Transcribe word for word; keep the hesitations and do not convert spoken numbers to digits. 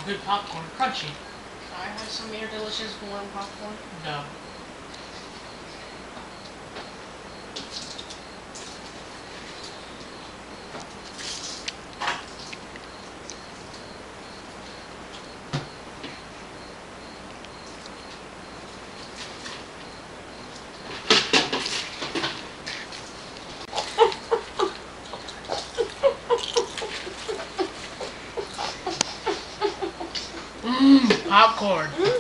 good popcorn, crunchy. Can I have some of your delicious warm popcorn? No. Mmm, popcorn.